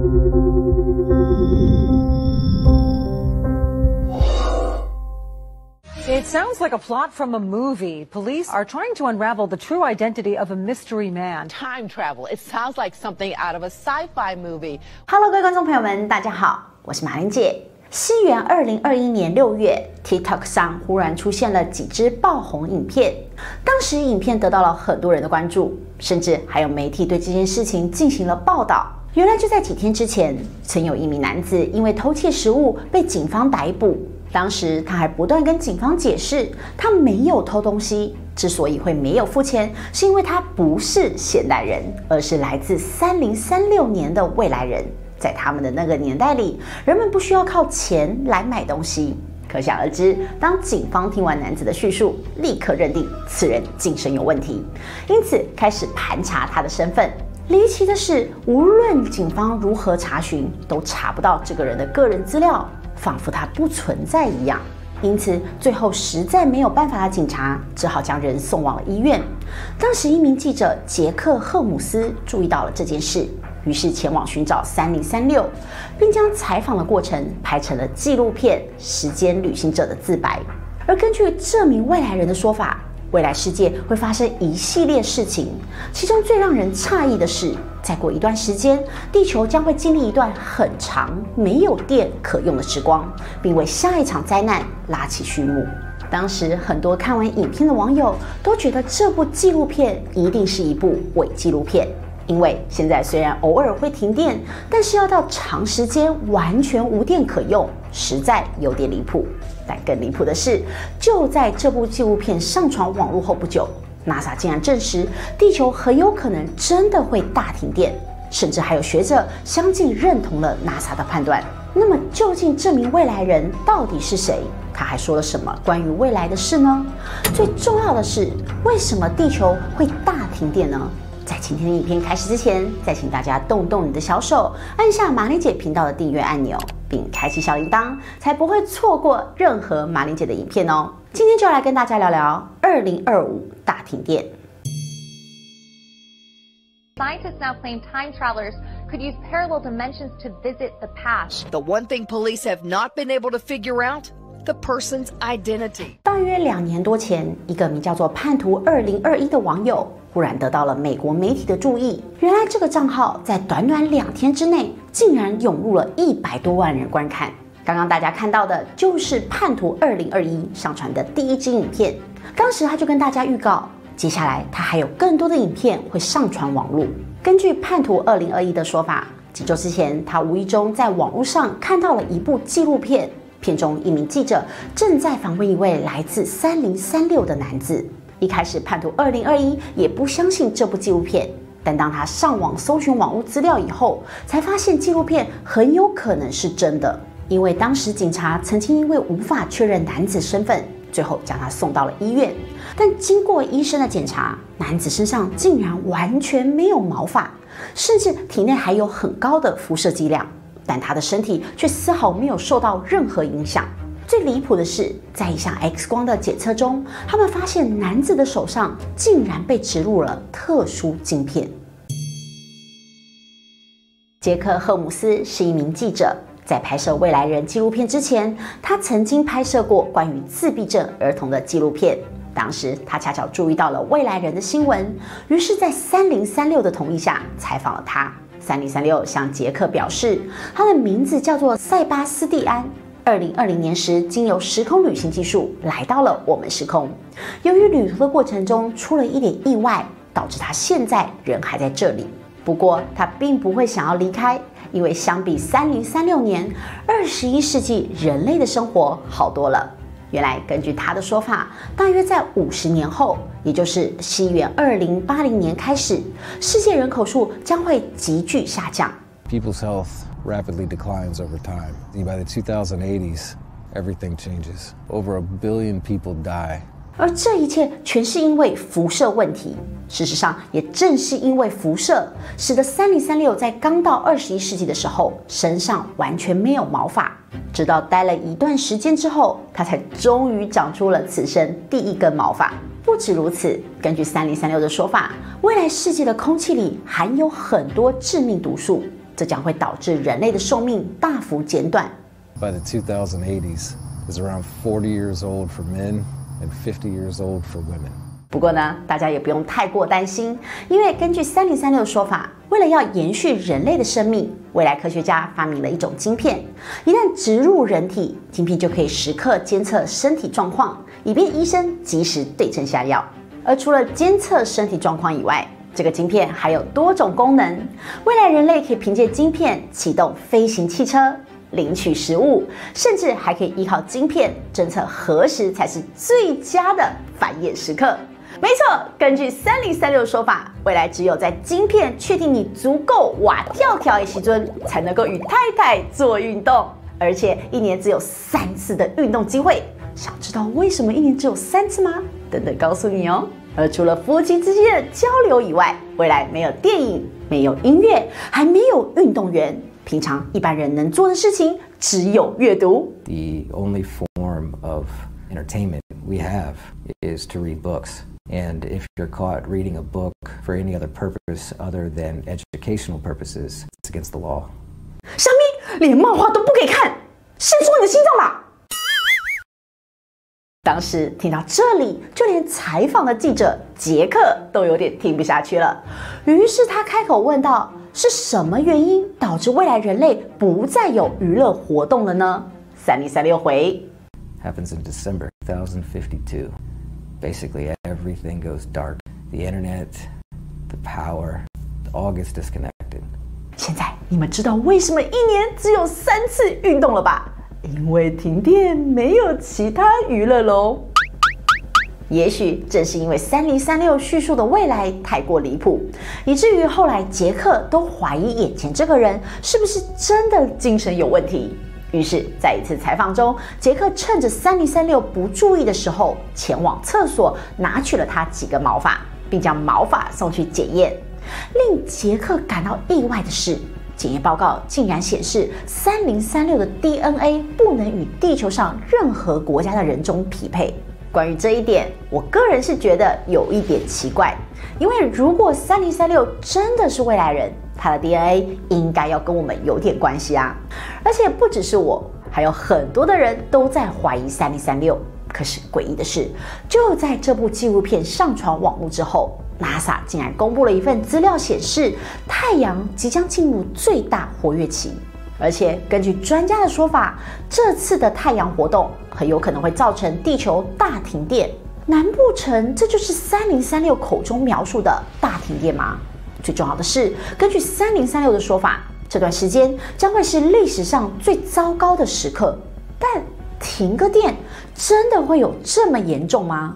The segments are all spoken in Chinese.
It sounds like a plot from a movie. Police are trying to unravel the true identity of a mystery man. Time travel. It sounds like something out of a sci-fi movie. Hello， 各位观众朋友们，大家好，我是马玲姐。西元2021年6月 ，TikTok 上忽然出现了几支爆红影片，当时影片得到了很多人的关注，甚至还有媒体对这件事情进行了报道。原来就在几天之前，曾有一名男子因为偷窃食物被警方逮捕。当时他还不断跟警方解释，他没有偷东西，之所以会没有付钱，是因为他不是现代人，而是来自3036年的未来人。在他们的那个年代里，人们不需要靠钱来买东西。可想而知，当警方听完男子的叙述，立刻认定此人精神有问题，因此开始盘查他的身份。离奇的是，无论警方如何查询，都查不到这个人的个人资料，仿佛他不存在一样。因此，最后实在没有办法的警察只好将人送往了医院。当时，一名记者杰克·赫姆斯注意到了这件事，于是前往寻找3036，并将采访的过程拍成了纪录片《时间旅行者的自白》。而根据这名未来人的说法，未来世界会发生一系列事情，其中最让人诧异的是，再过一段时间，地球将会经历一段很长没有电可用的时光，并为下一场灾难拉起序幕。当时很多看完影片的网友都觉得这部纪录片一定是一部伪纪录片，因为现在虽然偶尔会停电，但是要到长时间完全无电可用，实在有点离谱。但更离谱的是，就在这部纪录片上传网络后不久，NASA 竟然证实地球很有可能真的会大停电，甚至还有学者相继认同了 NASA 的判断。那么究竟这名未来人到底是谁？他还说了什么关于未来的事呢？最重要的是，为什么地球会大停电呢？在今天的影片开始之前，再请大家动动你的小手，按下马玲姐频道的订阅按钮，并开启小铃铛，才不会错过任何马玲姐的影片哦。今天就来跟大家聊聊2025大停电。 Scientists now claim time travelers could use parallel dimensions to visit the past. The one thing police have not been able to figure out: the person's identity. 大约2年多前，一个名叫做叛徒2021的网友忽然得到了美国媒体的注意。原来这个账号在短短2天之内，竟然涌入了100多万人观看。刚刚大家看到的就是叛徒2021上传的第一支影片。当时他就跟大家预告，接下来他还有更多的影片会上传网络。根据叛徒2021的说法，几周之前，他无意中在网络上看到了一部纪录片，片中一名记者正在访问一位来自3036的男子。一开始，叛徒2021也不相信这部纪录片，但当他上网搜寻网络资料以后，才发现纪录片很有可能是真的。因为当时警察曾经因为无法确认男子身份，最后将他送到了医院。但经过医生的检查，男子身上竟然完全没有毛发，甚至体内还有很高的辐射剂量，但他的身体却丝毫没有受到任何影响。最离谱的是，在一项 X 光的检测中，他们发现男子的手上竟然被植入了特殊晶片。杰克·赫姆斯是一名记者，在拍摄未来人纪录片之前，他曾经拍摄过关于自闭症儿童的纪录片。当时他恰巧注意到了未来人的新闻，于是，在3036的同意下采访了他。3036向杰克表示，他的名字叫做塞巴斯蒂安。2020年时，经由时空旅行技术来到了我们时空。由于旅途的过程中出了一点意外，导致他现在人还在这里。不过他并不会想要离开，因为相比3036年，21世纪人类的生活好多了。原来根据他的说法，大约在50年后，也就是西元2080年开始，世界人口数将会急剧下降。 People's health rapidly declines over time. By the 2080s, everything changes. Over 1 billion people die. 而这一切全是因为辐射问题。事实上，也正是因为辐射，使得3036在刚到21世纪的时候，身上完全没有毛发。直到待了一段时间之后，他才终于长出了此生第一根毛发。不止如此，根据3036的说法，未来世界的空气里含有很多致命毒素， 这将会导致人类的寿命大幅减短。 By the 2080s, it's around 40 years old for men and 50 years old for women. 不过呢，大家也不用太过担心，因为根据3036的说法，为了要延续人类的生命，未来科学家发明了一种晶片，一旦植入人体，晶片就可以时刻监测身体状况，以便医生及时对症下药。而除了监测身体状况以外，这个晶片还有多种功能，未来人类可以凭借晶片启动飞行汽车、领取食物，甚至还可以依靠晶片侦测何时才是最佳的繁衍时刻。没错，根据3036的说法，未来只有在晶片确定你足够哇跳跳的时阵，才能够与太太做运动，而且一年只有3次的运动机会。想知道为什么一年只有3次吗？等等告诉你哦。而除了夫妻之间的交流以外，未来没有电影，没有音乐，还没有运动员。平常一般人能做的事情只有阅读。 The only form of entertainment we have is to read books. And if you're caught reading a book for any other purpose other than educational purposes, it's against the law. 小咪，连漫画都不给看，伸出你的心脏吧！当时听到这里，就连采访的记者杰克都有点听不下去了。于是他开口问道：“是什么原因导致未来人类不再有娱乐活动了呢？”3036回 Happens in December 2052. Basically, everything goes dark. The internet, the power, it all gets disconnected. 现在你们知道为什么一年只有3次运动了吧？因为停电，没有其他娱乐喽。也许正是因为3036叙述的未来太过离谱，以至于后来杰克都怀疑眼前这个人是不是真的精神有问题。于是，在一次采访中，杰克趁着3036不注意的时候，前往厕所拿取了他几根毛发，并将毛发送去检验。令杰克感到意外的是，检验报告竟然显示3036的 DNA 不能与地球上任何国家的人种匹配。关于这一点，我个人是觉得有一点奇怪，因为如果3036真的是未来人，他的 DNA 应该要跟我们有点关系啊！而且不只是我，还有很多的人都在怀疑3036。可是诡异的是，就在这部纪录片上传网络之后，NASA 竟然公布了一份资料，显示太阳即将进入最大活跃期。而且根据专家的说法，这次的太阳活动很有可能会造成地球大停电。难不成这就是3036口中描述的大停电吗？最重要的是，根据3036的说法，这段时间将会是历史上最糟糕的时刻。但停个电真的会有这么严重吗？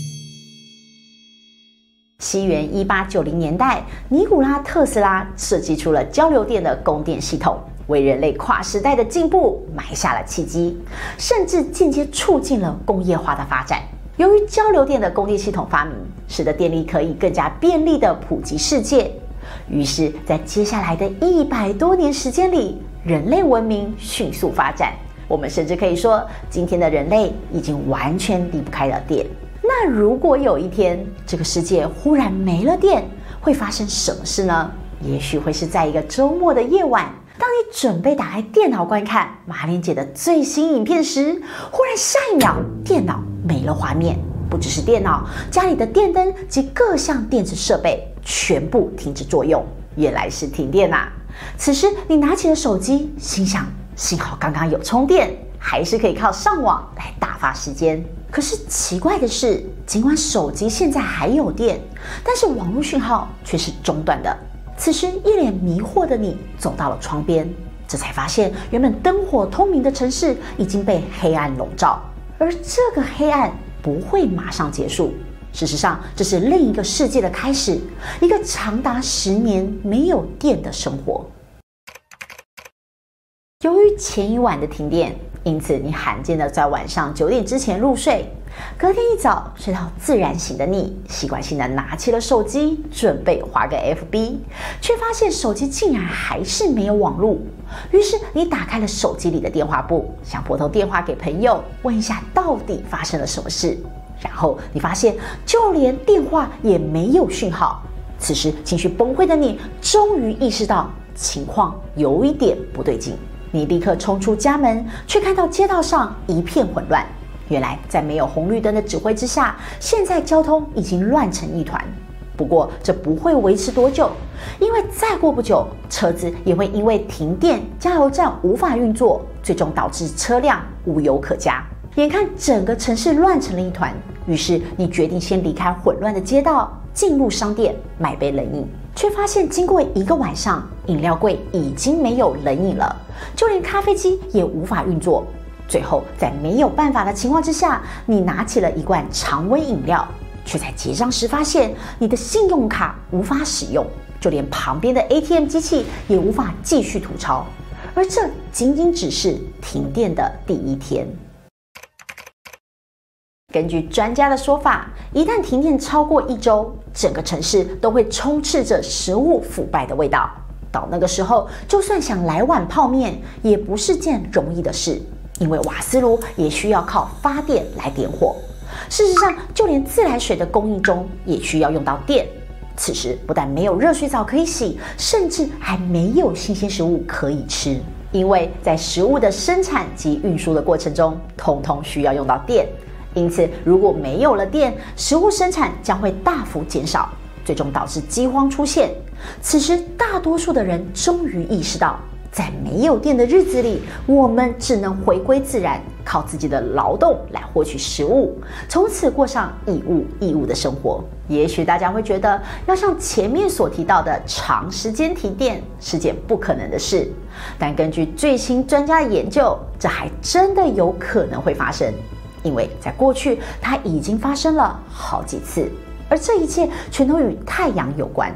西元1890年代，尼古拉·特斯拉设计出了交流电的供电系统，为人类跨时代的进步埋下了契机，甚至间接促进了工业化的发展。由于交流电的供电系统发明，使得电力可以更加便利地普及世界。于是，在接下来的100多年时间里，人类文明迅速发展。我们甚至可以说，今天的人类已经完全离不开了电。那如果有一天这个世界忽然没了电，会发生什么事呢？也许会是在一个周末的夜晚，当你准备打开电脑观看马莲姐的最新影片时，忽然下一秒电脑没了画面。不只是电脑，家里的电灯及各项电子设备全部停止作用，原来是停电啊！此时你拿起了手机，心想幸好刚刚有充电，还是可以靠上网来打发时间。可是奇怪的是，尽管手机现在还有电，但是网络讯号却是中断的。此时一脸迷惑的你走到了窗边，这才发现原本灯火通明的城市已经被黑暗笼罩，而这个黑暗不会马上结束。事实上，这是另一个世界的开始，一个长达10年没有电的生活。由于前一晚的停电，因此你罕见的在晚上9点之前入睡。隔天一早睡到自然醒的你，习惯性的拿起了手机，准备滑个 FB， 却发现手机竟然还是没有网路。于是你打开了手机里的电话簿，想拨通电话给朋友，问一下到底发生了什么事。然后你发现就连电话也没有讯号。此时情绪崩溃的你终于意识到情况有一点不对劲。你立刻冲出家门，却看到街道上一片混乱。原来在没有红绿灯的指挥之下，现在交通已经乱成一团。不过这不会维持多久，因为再过不久，车子也会因为停电、加油站无法运作，最终导致车辆无油可加。眼看整个城市乱成了一团，于是你决定先离开混乱的街道，进入商店买杯冷饮，却发现经过1个晚上，饮料柜已经没有冷饮了，就连咖啡机也无法运作。最后在没有办法的情况之下，你拿起了一罐常温饮料，却在结账时发现你的信用卡无法使用，就连旁边的 ATM 机器也无法继续吐钞。而这仅仅只是停电的第1天。根据专家的说法，一旦停电超过1周，整个城市都会充斥着食物腐败的味道。到那个时候，就算想来碗泡面，也不是件容易的事，因为瓦斯炉也需要靠发电来点火。事实上，就连自来水的供应中也需要用到电。此时不但没有热水澡可以洗，甚至还没有新鲜食物可以吃，因为在食物的生产及运输的过程中，通通需要用到电。因此，如果没有了电，食物生产将会大幅减少，最终导致饥荒出现。此时，大多数的人终于意识到，在没有电的日子里，我们只能回归自然，靠自己的劳动来获取食物，从此过上以物易物的生活。也许大家会觉得，要像前面所提到的长时间停电是件不可能的事，但根据最新专家的研究，这还真的有可能会发生。因为在过去，它已经发生了好几次，而这一切全都与太阳有关。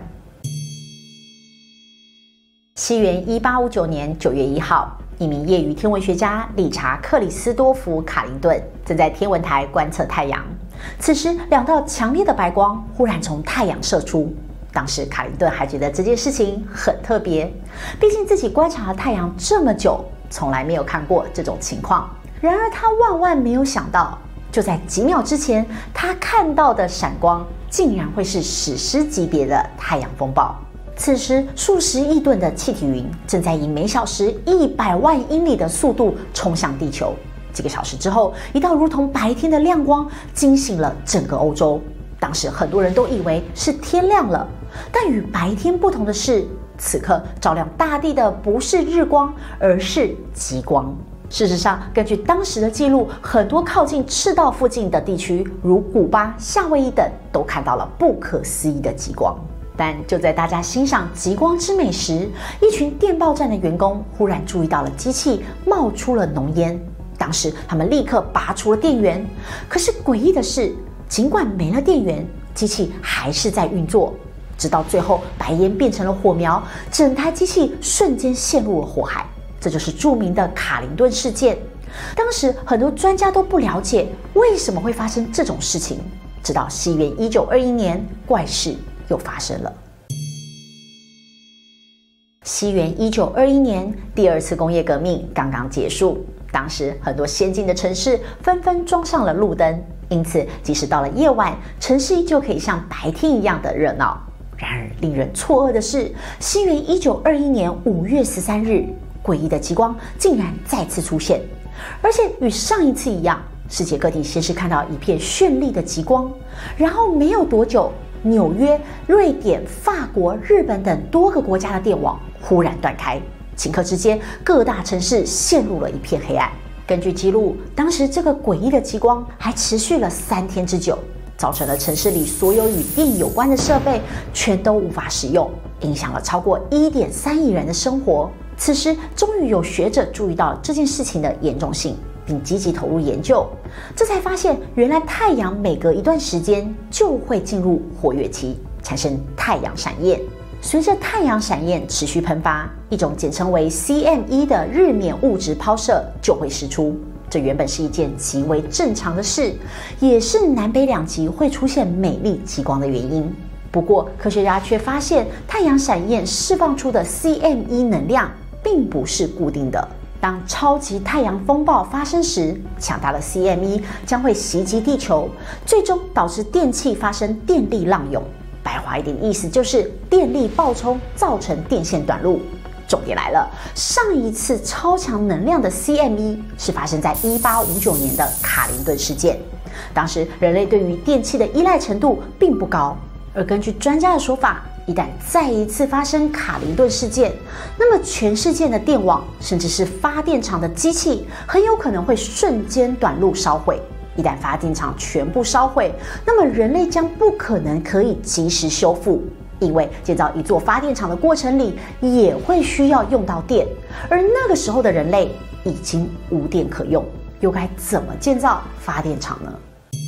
西元1859年9月1号，一名业余天文学家理查·克里斯多夫·卡林顿正在天文台观测太阳。此时，2道强烈的白光忽然从太阳射出。当时卡林顿还觉得这件事情很特别，毕竟自己观察了太阳这么久，从来没有看过这种情况。然而他万万没有想到，就在几秒之前，他看到的闪光竟然会是史诗级别的太阳风暴。此时，数十亿吨的气体云正在以每小时100万英里的速度冲向地球。几个小时之后，一道如同白天的亮光惊醒了整个欧洲。当时很多人都以为是天亮了，但与白天不同的是，此刻照亮大地的不是日光，而是极光。事实上，根据当时的记录，很多靠近赤道附近的地区，如古巴、夏威夷等，都看到了不可思议的极光。但就在大家欣赏极光之美时，一群电报站的员工忽然注意到了机器冒出了浓烟。当时他们立刻拔除了电源，可是诡异的是，尽管没了电源，机器还是在运作，直到最后白烟变成了火苗，整台机器瞬间陷入了火海。这就是著名的卡林顿事件。当时很多专家都不了解为什么会发生这种事情，直到西元1921年，怪事又发生了。西元1921年，第2次工业革命刚刚结束，当时很多先进的城市纷纷装上了路灯，因此即使到了夜晚，城市依旧可以像白天一样的热闹。然而令人错愕的是，西元1921年5月13日，诡异的极光竟然再次出现，而且与上一次一样，世界各地先是看到一片绚丽的极光，然后没有多久，纽约、瑞典、法国、日本等多个国家的电网忽然断开，顷刻之间，各大城市陷入了一片黑暗。根据记录，当时这个诡异的极光还持续了3天之久，造成了城市里所有与电有关的设备全都无法使用，影响了超过1.3亿人的生活。此时，终于有学者注意到这件事情的严重性，并积极投入研究。这才发现，原来太阳每隔一段时间就会进入活跃期，产生太阳闪焰。随着太阳闪焰持续喷发，一种简称为 CME 的日冕物质抛射就会释出。这原本是一件极为正常的事，也是南北两极会出现美丽极光的原因。不过，科学家却发现，太阳闪焰释放出的 CME 能量并不是固定的。当超级太阳风暴发生时，强大的 CME 将会袭击地球，最终导致电器发生电力浪涌。白话一点意思就是电力爆冲，造成电线短路。 重点来了，上一次超强能量的 CME 是发生在1859年的卡林顿事件。当时人类对于电器的依赖程度并不高，而根据专家的说法，一旦再一次发生卡林顿事件，那么全世界的电网甚至是发电厂的机器很有可能会瞬间短路烧毁。一旦发电厂全部烧毁，那么人类将不可能可以及时修复，因为建造一座发电厂的过程里也会需要用到电，而那个时候的人类已经无电可用，又该怎么建造发电厂呢？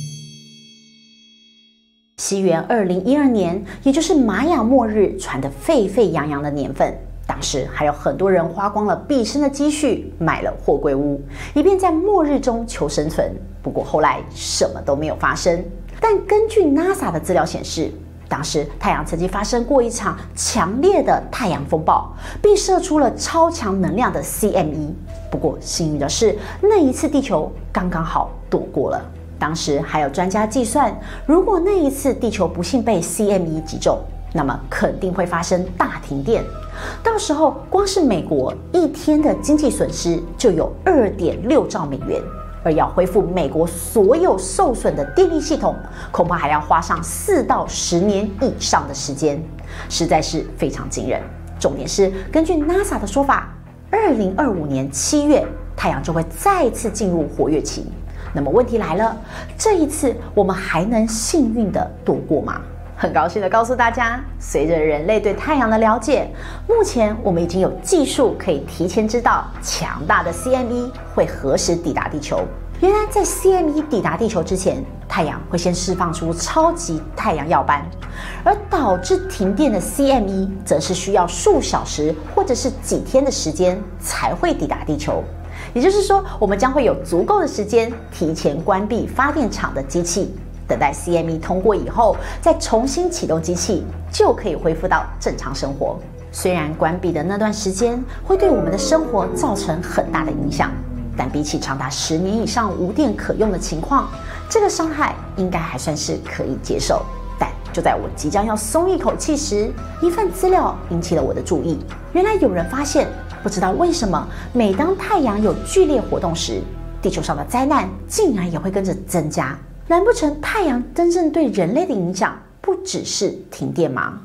西元2012年，也就是玛雅末日传得沸沸扬扬的年份，当时还有很多人花光了毕生的积蓄买了货柜屋，以便在末日中求生存。不过后来什么都没有发生。但根据 NASA 的资料显示，当时太阳曾经发生过一场强烈的太阳风暴，并射出了超强能量的 CME。不过幸运的是，那一次地球刚刚好躲过了。当时还有专家计算，如果那一次地球不幸被 CME 击中，那么肯定会发生大停电。到时候光是美国一天的经济损失就有2.6兆美元。而要恢复美国所有受损的电力系统，恐怕还要花上4到10年以上的时间，实在是非常惊人。重点是，根据 NASA 的说法，2025年7月，太阳就会再次进入活跃期。那么问题来了，这一次我们还能幸运的躲过吗？很高兴的告诉大家，随着人类对太阳的了解，目前我们已经有技术可以提前知道强大的 CME 会何时抵达地球。原来在 CME 抵达地球之前，太阳会先释放出超级太阳耀斑，而导致停电的 CME 则是需要数小时或者是几天的时间才会抵达地球。也就是说，我们将会有足够的时间提前关闭发电厂的机器，等待 CME 通过以后，再重新启动机器，就可以恢复到正常生活。虽然关闭的那段时间会对我们的生活造成很大的影响，但比起长达10年以上无电可用的情况，这个伤害应该还算是可以接受。但就在我即将要松一口气时，一份资料引起了我的注意。原来有人发现，不知道为什么，每当太阳有剧烈活动时，地球上的灾难竟然也会跟着增加。难不成太阳真正对人类的影响不只是停电吗？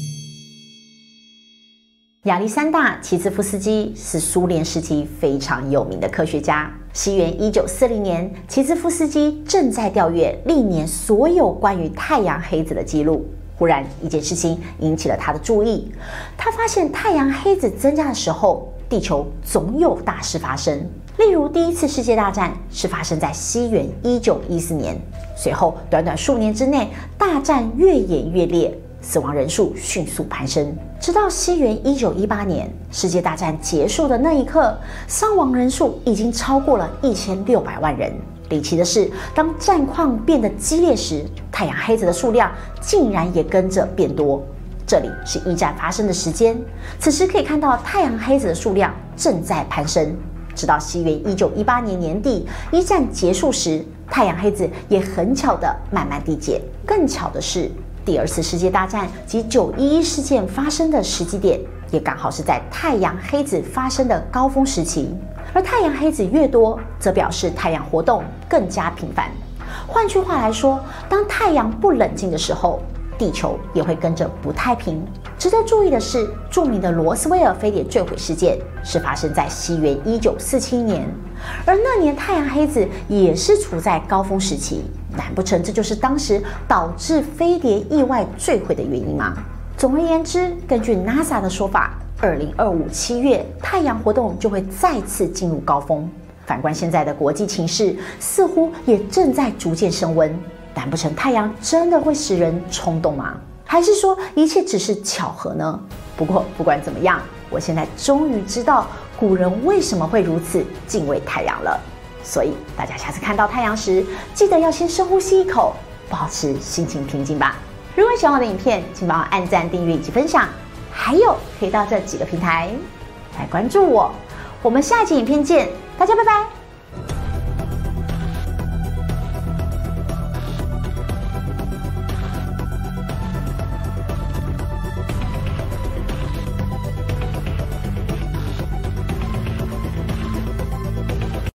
亚历山大·齐兹夫斯基是苏联时期非常有名的科学家。西元1940年，齐兹夫斯基正在调阅历年所有关于太阳黑子的记录，忽然一件事情引起了他的注意。他发现太阳黑子增加的时候，地球总有大事发生。例如，第一次世界大战是发生在西元1914年，随后短短数年之内，大战越演越烈，死亡人数迅速攀升，直到西元1918年，世界大战结束的那一刻，伤亡人数已经超过了1600万人。离奇的是，当战况变得激烈时，太阳黑子的数量竟然也跟着变多。这里是一战发生的时间，此时可以看到太阳黑子的数量正在攀升。直到西元1918年年底，一战结束时，太阳黑子也很巧地慢慢递减。更巧的是，第2次世界大战及911事件发生的时机点，也刚好是在太阳黑子发生的高峰时期。而太阳黑子越多，则表示太阳活动更加频繁。换句话来说，当太阳不冷静的时候，地球也会跟着不太平。值得注意的是，著名的罗斯威尔飞碟坠毁事件是发生在西元1947年，而那年太阳黑子也是处在高峰时期。难不成这就是当时导致飞碟意外坠毁的原因吗？总而言之，根据 NASA 的说法，2025 7月太阳活动就会再次进入高峰。反观现在的国际情势，似乎也正在逐渐升温。难不成太阳真的会使人冲动吗？还是说一切只是巧合呢？不过不管怎么样，我现在终于知道古人为什么会如此敬畏太阳了。所以大家下次看到太阳时，记得要先深呼吸一口，保持心情平静吧。如果喜欢我的影片，请帮我按赞、订阅以及分享，还有可以到这几个平台来关注我。我们下一集影片见，大家拜拜。